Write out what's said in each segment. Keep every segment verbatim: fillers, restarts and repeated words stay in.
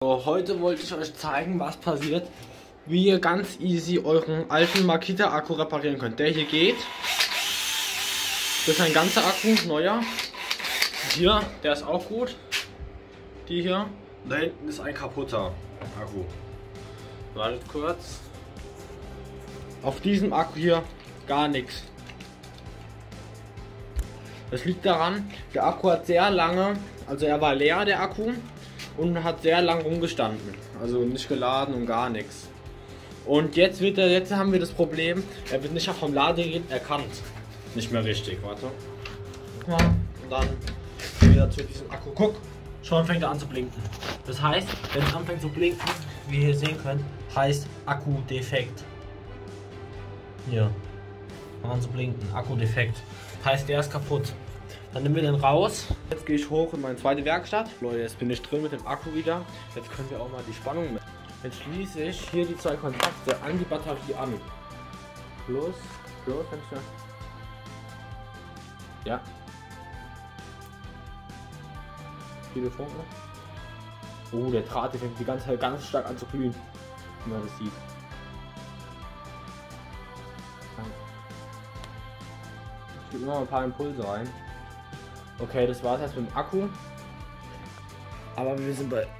So, heute wollte ich euch zeigen, was passiert, wie ihr ganz easy euren alten Makita Akku reparieren könnt. Der hier geht. Das ist ein ganzer Akku, neuer. Hier, der ist auch gut. Die hier. Da hinten ist ein kaputter Akku. Wartet kurz. Auf diesem Akku hier gar nichts. Das liegt daran, der Akku hat sehr lange, also er war leer, der Akku, und hat sehr lang rumgestanden. Also nicht geladen und gar nichts. Und jetzt wird er, jetzt haben wir das Problem, er wird nicht auch vom Ladegerät erkannt. Nicht mehr richtig, warte. Und dann wieder zu diesem Akku. Guck, schon fängt er an zu blinken. Das heißt, wenn es anfängt zu blinken, wie ihr hier sehen könnt, heißt Akku defekt. Hier, an zu blinken, Akku defekt. Das heißt, der ist kaputt. Dann nehmen wir den raus. Jetzt gehe ich hoch in meine zweite Werkstatt. Leute, jetzt bin ich drin mit dem Akku wieder. Jetzt können wir auch mal die Spannung messen. Jetzt schließe ich hier die zwei Kontakte an die Batterie an. Plus, plus, wenn ich ja. Viele Funken. Oh, der Draht, der fängt die ganze Zeit ganz stark an zu glühen. Wie man das sieht. Ich gebe immer ein paar Impulse rein. Okay, das war es jetzt mit dem Akku. Aber wir sind bei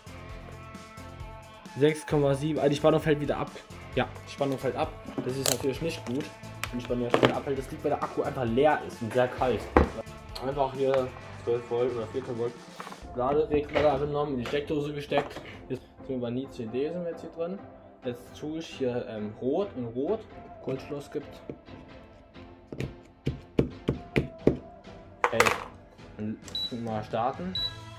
sechs Komma sieben. Also die Spannung fällt wieder ab. Ja, die Spannung fällt ab. Das ist natürlich nicht gut. Wenn die Spannung wieder abfällt, das liegt, weil der Akku einfach leer ist und sehr kalt. Einfach hier zwölf Volt oder vierzehn Volt Laderegler genommen, in die Steckdose gesteckt. Jetzt sind wir bei N I C D sind wir jetzt hier drin. Jetzt tue ich hier ähm, Rot und Rot. Kurzschluss gibt. Okay, dann mal starten.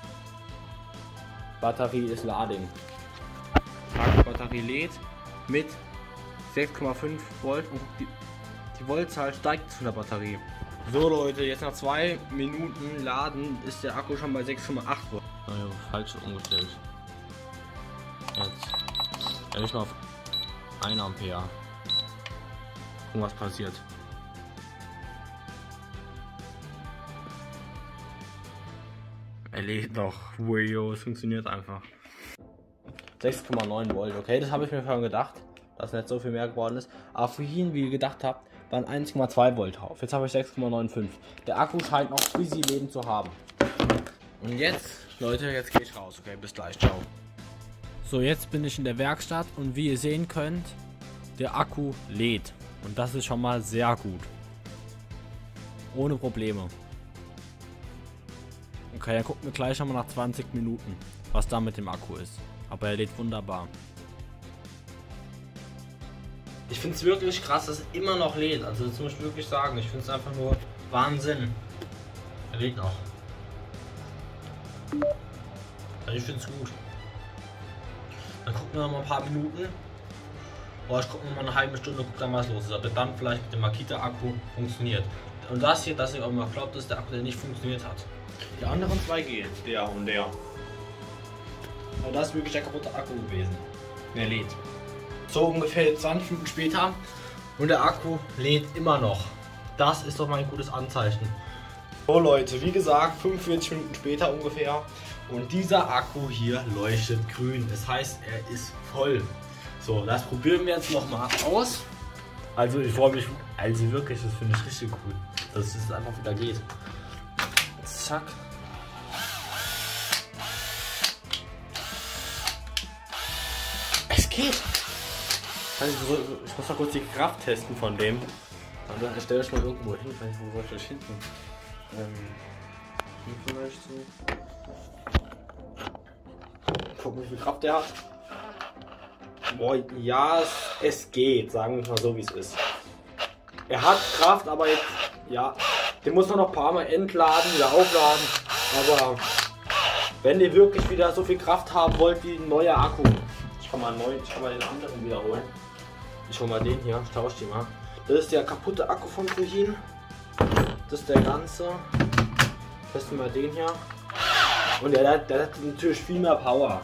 Batterie ist Lading. Batterie lädt mit sechs Komma fünf Volt und die, die Voltzahl steigt zu der Batterie. So Leute, jetzt nach zwei Minuten Laden ist der Akku schon bei sechs Komma acht Volt. Also falsch umgestellt. Jetzt werde ich mal auf ein Ampere. Gucken, was passiert. Er lädt noch. Wow, es funktioniert einfach. sechs Komma neun Volt, okay, das habe ich mir vorhin gedacht, dass nicht so viel mehr geworden ist. Aber vorhin, wie ihr gedacht habt, waren eins Komma zwei Volt drauf. Jetzt habe ich sechs Komma fünfundneunzig. Der Akku scheint noch easy Leben zu haben. Und jetzt, Leute, jetzt gehe ich raus. Okay, bis gleich, ciao. So, jetzt bin ich in der Werkstatt und wie ihr sehen könnt, der Akku lädt. Und das ist schon mal sehr gut. Ohne Probleme. Okay, dann gucken wir gleich nochmal nach zwanzig Minuten, was da mit dem Akku ist. Aber er lädt wunderbar. Ich finde es wirklich krass, dass er immer noch lädt. Also das muss ich wirklich sagen. Ich finde es einfach nur Wahnsinn. Er lädt noch. Also ich finde es gut. Dann gucken wir noch mal ein paar Minuten. Oder ich gucke noch mal eine halbe Stunde, guck dann, was los ist. Ob der dann vielleicht mit dem Makita Akku funktioniert. Und das hier, dass ihr auch mal glaubt, dass der Akku der nicht funktioniert hat. Die anderen zwei gehen. Der und der. Aber das ist wirklich der kaputte Akku gewesen. Der lädt. So ungefähr zwanzig Minuten später und der Akku lädt immer noch. Das ist doch mal ein gutes Anzeichen. So Leute, wie gesagt, fünfundvierzig Minuten später ungefähr und dieser Akku hier leuchtet grün. Das heißt, er ist voll. So, das probieren wir jetzt noch mal aus. Also ich freue mich, also wirklich, das finde ich richtig cool, dass es einfach wieder geht. Zack. Es geht. Ich muss mal kurz die Kraft testen von dem. Und dann stelle ich mal irgendwo hin. Wo soll ich das hinten? Ähm, hier vielleicht so. Gucken, wie viel Kraft der hat. Boah, ja, es, es geht. Sagen wir mal so, wie es ist. Er hat Kraft, aber jetzt, ja, den muss man noch ein paar Mal entladen, wieder aufladen. Aber wenn ihr wirklich wieder so viel Kraft haben wollt wie ein neuer Akku, ich kann mal neu, ich kann mal den anderen wiederholen. Ich hol mal den hier, ich tausche den mal. Das ist der kaputte Akku von vorhin. Das ist der ganze. Testen wir den hier. Und der, der hat natürlich viel mehr Power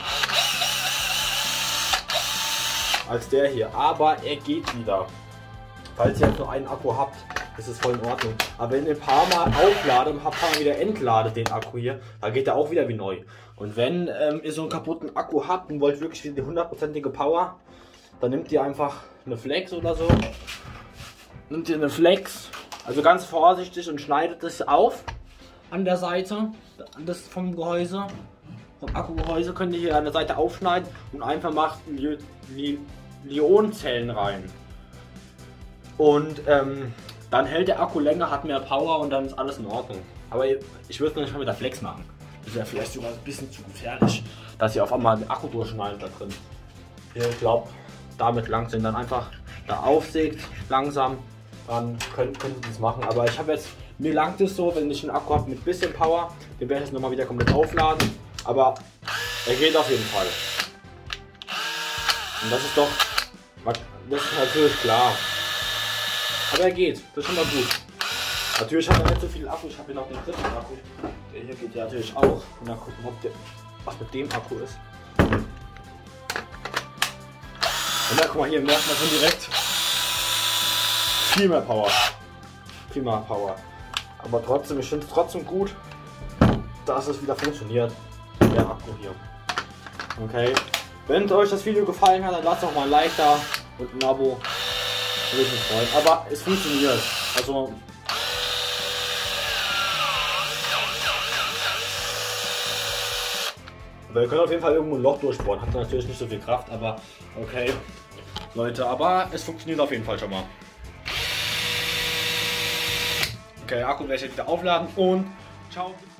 als der hier. Aber er geht wieder. Falls ihr jetzt nur einen Akku habt. Das ist voll in Ordnung. Aber wenn ihr ein paar Mal aufladet und ein paar Mal wieder entladet den Akku hier, dann geht er auch wieder wie neu. Und wenn ähm, ihr so einen kaputten Akku habt und wollt wirklich die hundertprozentige Power, dann nehmt ihr einfach eine Flex oder so. Nehmt ihr eine Flex, also ganz vorsichtig und schneidet es auf an der Seite das vom Gehäuse. Vom Akkugehäuse könnt ihr hier an der Seite aufschneiden und einfach macht Li Li Lionzellen rein. Und ähm, dann hält der Akku länger, hat mehr Power und dann ist alles in Ordnung. Aber ich würde es noch nicht mal mit der Flex machen. Das wäre vielleicht sogar ein bisschen zu gefährlich, dass ihr auf einmal den Akku durchschneidet da drin. Ich glaube, damit lang sind dann einfach da aufsägt, langsam, dann könnt, könnt ihr das machen. Aber ich habe jetzt, mir langt es so, wenn ich einen Akku habe mit bisschen Power, den werde ich jetzt nochmal wieder komplett aufladen. Aber er geht auf jeden Fall. Und das ist doch, das ist natürlich klar. Aber er geht, das ist schon mal gut. Natürlich hat er nicht so viel Akku, ich habe hier noch den dritten Akku. Der hier geht ja natürlich auch. Und dann gucken, ob der, was mit dem Akku ist. Und dann guck mal, hier merkt man schon direkt viel mehr Power. Viel mehr Power. Aber trotzdem, ich finde es trotzdem gut, dass es wieder funktioniert. Der Akku hier. Okay. Wenn euch das Video gefallen hat, dann lasst doch mal ein Like da und ein Abo. Würde ich mich freuen. Aber es funktioniert. Also. Aber ihr könnt auf jeden Fall irgendwo ein Loch durchbohren. Hat natürlich nicht so viel Kraft, aber okay. Leute, aber es funktioniert auf jeden Fall schon mal. Okay, Akku werde ich jetzt wieder aufladen und ciao.